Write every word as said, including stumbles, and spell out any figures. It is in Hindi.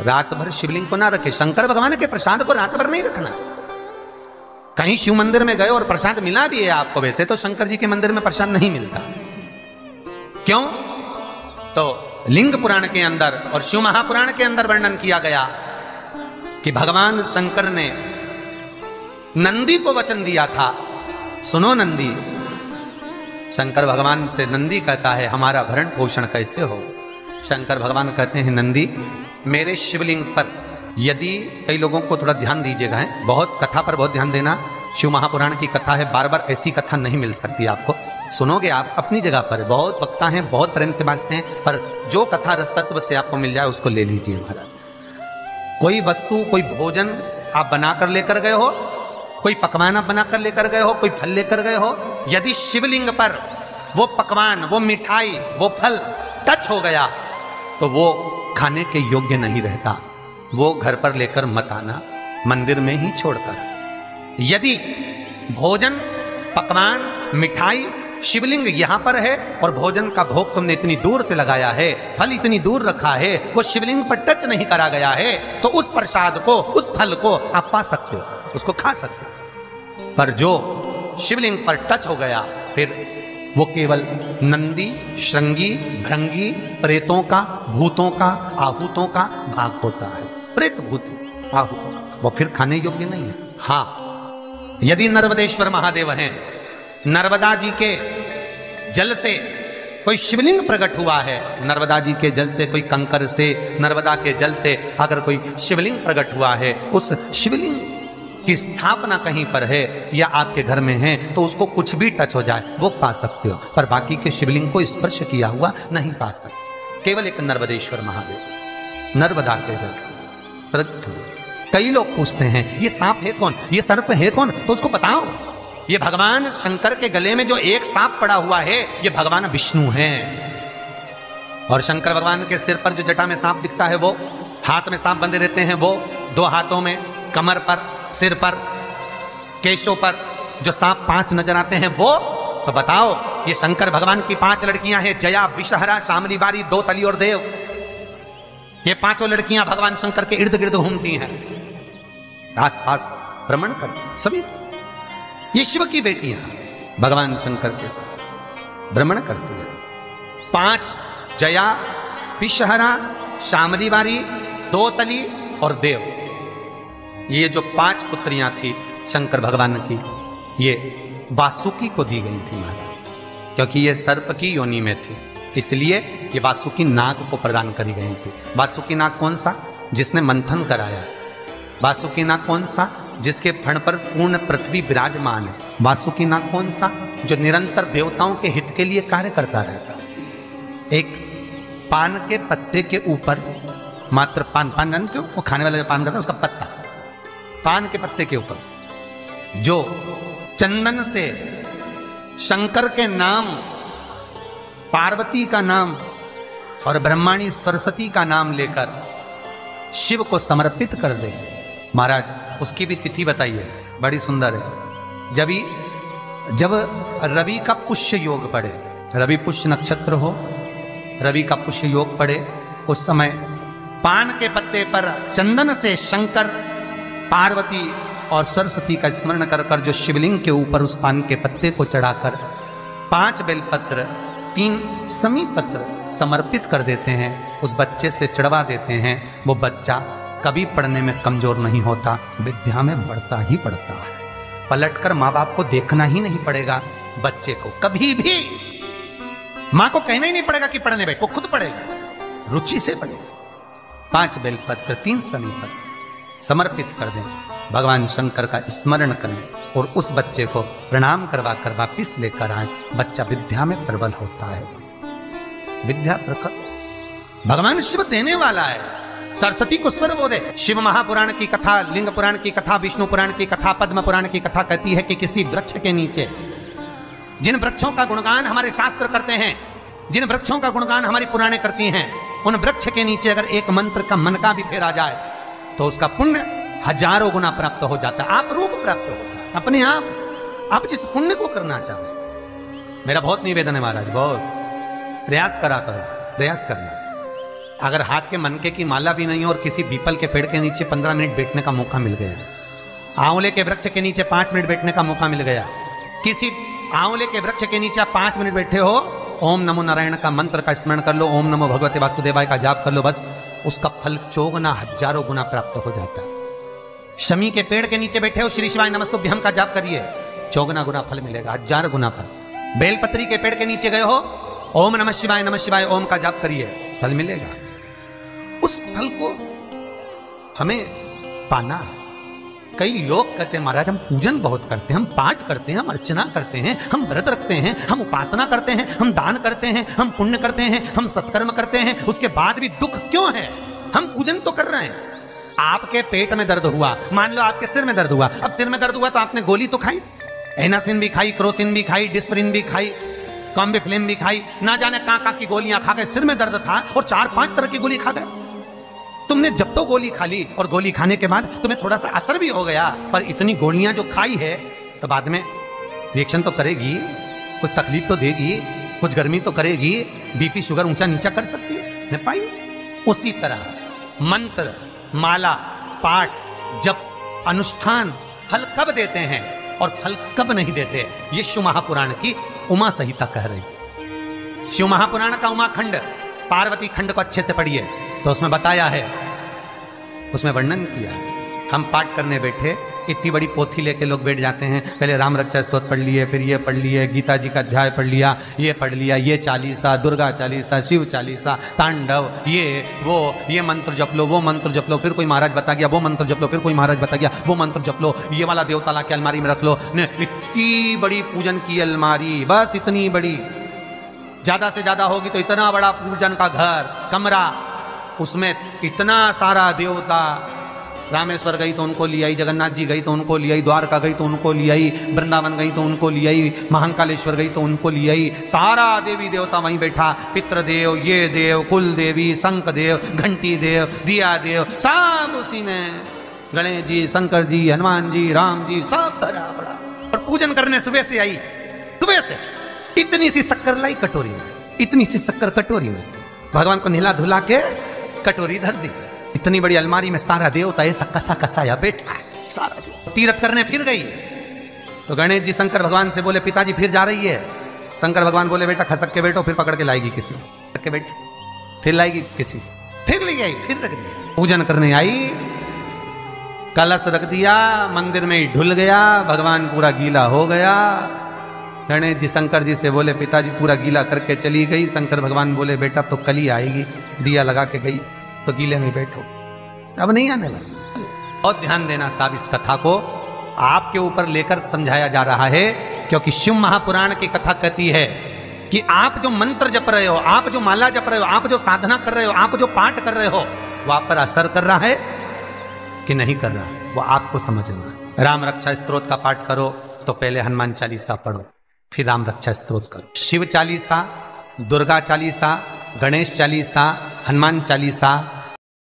रात भर शिवलिंग को ना रखे। शंकर भगवान के प्रसाद को रात भर नहीं रखना। कहीं शिव मंदिर में गए और प्रसाद मिला भी है आपको, वैसे तो शंकर जी के मंदिर में प्रसाद नहीं मिलता। क्यों? तो लिंग पुराण के अंदर और शिव महापुराण के अंदर वर्णन किया गया कि भगवान शंकर ने नंदी को वचन दिया था, सुनो नंदी। शंकर भगवान से नंदी कहता है हमारा भरण पोषण कैसे हो। शंकर भगवान कहते हैं नंदी, मेरे शिवलिंग पर यदि, कई लोगों को थोड़ा ध्यान दीजिएगा, है बहुत कथा पर बहुत ध्यान देना। शिव महापुराण की कथा है, बार बार ऐसी कथा नहीं मिल सकती आपको। सुनोगे आप अपनी जगह पर, बहुत वक्ता हैं, बहुत प्रेम से बांचते हैं, पर जो कथा रस तत्व से आपको मिल जाए उसको ले लीजिए महाराज। कोई वस्तु, कोई भोजन आप बनाकर लेकर गए हो, कोई पकवान आप बनाकर लेकर गए हो, कोई फल लेकर गए हो, यदि शिवलिंग पर वो पकवान, वो मिठाई, वो फल टच हो गया तो वो खाने के योग्य नहीं रहता। वो घर पर लेकर मत आना, मंदिर में ही छोड़कर। यदि भोजन, पकवान, मिठाई, शिवलिंग यहां पर है और भोजन का भोग तुमने इतनी दूर से लगाया है, फल इतनी दूर रखा है, वो शिवलिंग पर टच नहीं करा गया है, तो उस प्रसाद को, उस फल को आप पा सकते हो, उसको खा सकते हो। पर जो शिवलिंग पर टच हो गया फिर वो केवल नंदी, श्रृंगी, भृंगी, प्रेतों का, भूतों का, आहूतों का भाग होता है। प्रेत, भूत, आहूत, वो फिर खाने योग्य नहीं है। हाँ, यदि नर्मदेश्वर महादेव हैं, नर्मदा जी के जल से कोई शिवलिंग प्रकट हुआ है, नर्मदा जी के जल से, कोई कंकर से, नर्मदा के जल से अगर कोई शिवलिंग प्रकट हुआ है, उस शिवलिंग की स्थापना कहीं पर है या आपके घर में है, तो उसको कुछ भी टच हो जाए वो पा सकते हो, पर बाकी के शिवलिंग को स्पर्श किया हुआ नहीं पा सकते। केवल एक नर्मदेश्वर महादेव नर्मदा के जल से प्रकट हुए। कई लोग पूछते हैं ये सांप है कौन, ये सर्प है कौन, तो उसको बताओ। ये भगवान शंकर के गले में जो एक सांप पड़ा हुआ है, ये भगवान विष्णु हैं। और शंकर भगवान के सिर पर जो जटा में सांप दिखता है, वो हाथ में सांप बंधे रहते हैं, वो दो हाथों में, कमर पर, सिर पर, केशों पर जो सांप पांच नजर आते हैं वो, तो बताओ ये शंकर भगवान की पांच लड़कियां हैं, जया, विषहरा, शामली बारी, दो तली और देव। ये पांचों लड़कियां भगवान शंकर के इर्द गिर्द घूमती हैं, आस पास भ्रमण करती, सभी ये शिव की बेटियां भगवान शंकर के साथ भ्रमण करती हैं। पांच, जया, विषहरा, शामली बारी, दो तली और देव। ये जो पांच पुत्रियां थी शंकर भगवान की, ये वासुकी को दी गई थी महाराज, क्योंकि ये सर्प की योनि में थी, इसलिए ये वासुकी नाग को प्रदान करी गई थी। वासुकी नाग कौन सा? जिसने मंथन कराया। वासुकी नाग कौन सा? जिसके फण पर पूर्ण पृथ्वी विराजमान है। वासुकी नाग कौन सा? जो निरंतर देवताओं के हित के लिए कार्य करता रहता। एक पान के पत्ते के ऊपर, मात्र पान, पान जानते हो, वो खाने वाला जो पान करता है उसका पत्ता, पान के पत्ते के ऊपर जो चंदन से शंकर के नाम, पार्वती का नाम और ब्रह्माणी सरस्वती का नाम लेकर शिव को समर्पित कर दे महाराज, उसकी भी तिथि बताइए, बड़ी सुंदर है। जब जब रवि का पुष्य योग पड़े, रवि पुष्य नक्षत्र हो, रवि का पुष्य योग पड़े, उस समय पान के पत्ते पर चंदन से शंकर, पार्वती और सरस्वती का स्मरण कर कर जो शिवलिंग के ऊपर उस पान के पत्ते को चढ़ाकर पांच बेलपत्र, तीन समी पत्र समर्पित कर देते हैं, उस बच्चे से चढ़वा देते हैं, वो बच्चा कभी पढ़ने में कमजोर नहीं होता, विद्या में बढ़ता ही बढ़ता है। पलटकर माँ बाप को देखना ही नहीं पड़ेगा, बच्चे को कभी भी माँ को कहना ही नहीं पड़ेगा कि पढ़ने बैठ, वो खुद पढ़ेगा, रुचि से पढ़ेगा। पांच बेलपत्र, तीन समी पत्र समर्पित कर दें, भगवान शंकर का स्मरण करें और उस बच्चे को प्रणाम करवा कर वापिस लेकर आए। बच्चा विद्या में प्रबल होता है, विद्या प्रकट भगवान शिव देने वाला है। सरस्वती को स्वर बोधे। शिव महापुराण की कथा, लिंग पुराण की कथा, विष्णु पुराण की कथा, पद्म पुराण की कथा कहती है कि किसी वृक्ष के नीचे, जिन वृक्षों का गुणगान हमारे शास्त्र करते हैं, जिन वृक्षों का गुणगान हमारी पुराणे करती हैं, उन वृक्ष के नीचे अगर एक मंत्र का मन का भी फेरा जाए तो उसका पुण्य हजारों गुना प्राप्त हो जाता है, आप रूप प्राप्त होता है अपने आप। आप जिस पुण्य को करना चाह रहे हैं, मेरा बहुत निवेदन है महाराज, बहुत प्रयास करा करो, प्रयास करना। अगर हाथ के मनके की माला भी नहीं हो और किसी पीपल के पेड़ के नीचे पंद्रह मिनट बैठने का मौका मिल गया, आंवले के वृक्ष के नीचे पांच मिनट बैठने का मौका मिल गया, किसी आंवले के वृक्ष के नीचे पांच मिनट बैठे हो, ओम नमो नारायण का मंत्र का स्मरण कर लो, ओम नमो भगवते वासुदेवाय का जाप कर लो, बस उसका फल चौगुना हजारों गुना प्राप्त हो जाता है। शमी के पेड़ के नीचे बैठे हो, श्री शिवाय नमस्तुभ्यम का जाप करिए, चौगुना गुना फल मिलेगा, हजार गुना फल। बेलपत्री के पेड़ के नीचे गए हो, ओम नमः शिवाय नमः शिवाय ओम का जाप करिए, फल मिलेगा। उस फल को हमें पाना। कई लोग कहते हैं महाराज हम पूजन बहुत करते हैं, हम पाठ करते हैं, हम अर्चना करते हैं, हम व्रत रखते हैं, हम उपासना करते हैं, हम दान करते हैं, हम पुण्य करते हैं, हम सत्कर्म करते हैं, उसके बाद भी दुख क्यों है? हम पूजन तो कर रहे हैं। आपके पेट में दर्द हुआ, मान लो आपके सिर में दर्द हुआ, अब सिर में दर्द हुआ तो आपने गोली तो खाई, एनासिन भी खाई, क्रोसिन भी खाई, डिस्प्रिन भी खाई, कॉम्बिफ्लेम भी खाई, ना जाने कहां कहां की गोलियां खा गए, सिर में दर्द था और चार पांच तरह की गोली खा गए। तुमने जब तो गोली खा ली और गोली खाने के बाद तुम्हें थोड़ा सा असर भी हो गया, पर इतनी गोलियां जो खाई है तो बाद में रिएक्शन तो करेगी, कुछ तकलीफ तो देगी, कुछ गर्मी तो करेगी, बीपी शुगर ऊंचा नीचा कर सकती है, नहीं पाई। उसी तरह मंत्र, माला, पाठ, जप, अनुष्ठान फल कब देते हैं और फल कब नहीं देते, ये शिव महापुराण की उमा संहिता कह रही। शिव महापुराण का उमा खंड, पार्वती खंड को अच्छे से पढ़िए तो उसमें बताया है, उसमें वर्णन किया। हम पाठ करने बैठे, इतनी बड़ी पोथी लेके लोग बैठ जाते हैं, पहले राम रक्षा स्तोत्र पढ़ लिए, फिर ये पढ़ लिए, गीता जी का अध्याय पढ़ लिया, ये पढ़ लिया, ये चालीसा, दुर्गा चालीसा, शिव चालीसा, तांडव, ये वो, ये मंत्र जप लो, वो मंत्र जप लो, फिर कोई महाराज बता गया वो मंत्र जप लो, फिर कोई महाराज बता गया वो मंत्र जप लो, ये वाला देवता ला के अलमारी में रख लो। इतनी बड़ी पूजन की अलमारी, बस इतनी बड़ी, ज्यादा से ज्यादा होगी तो इतना बड़ा पूजन का घर, कमरा, उसमें इतना सारा देवता। रामेश्वर गई तो उनको ले आई, जगन्नाथ जी गई तो उनको ले आई, द्वारका गई तो उनको ले आई, वृंदावन गई तो उनको ले आई, महाकालेश्वर गई तो उनको ले आई, सारा देवी देवता वहीं बैठा, पितृदेव, ये देव, कुल देवी, शंख देव, घंटी देव, दिया देव, सब उसी ने, गणेश जी, शंकर जी, हनुमान जी, राम जी, सब भरा पड़ा। और पूजन करने सुबह से आई, सुबह से इतनी सी शक्कर लाई कटोरी में, इतनी सी शक्कर कटोरी में, भगवान को नहला धुला के कटोरी धर दी, इतनी बड़ी अलमारी में सारा देवता ऐसा कसा कसाया बैठा है, सारा देव। तीर्थ करने फिर गई तो गणेश जी शंकर भगवान से बोले पिताजी फिर जा रही है। शंकर भगवान बोले बेटा खसक के बैठो, फिर पकड़ के लाएगी किसी के बैठ, फिर लाएगी किसी, फिर ले आई, फिर रख दिया। पूजन करने आई, कलश रख दिया, मंदिर में ही ढुल गया, भगवान पूरा गीला हो गया। गणेश जी शंकर जी से बोले पिताजी पूरा गीला करके चली गई। शंकर भगवान बोले बेटा तो कल ही आएगी, दिया लगा के गई तो गीले में बैठो, अब नहीं आने लगी। और ध्यान देना साहब, इस कथा को आपके ऊपर लेकर समझाया जा रहा है, क्योंकि शिव महापुराण की कथा कहती है कि आप जो मंत्र जप रहे हो, आप जो माला जप रहे हो, आप जो साधना कर रहे हो, आप जो पाठ कर रहे हो, वो आप पर असर कर रहा है कि नहीं कर रहा, वो आपको समझना है। राम रक्षा स्तोत्र का पाठ करो तो पहले हनुमान चालीसा पढ़ो, फिर राम रक्षा स्तोत्र करो। शिव चालीसा, दुर्गा चालीसा, गणेश चालीसा, हनुमान चालीसा,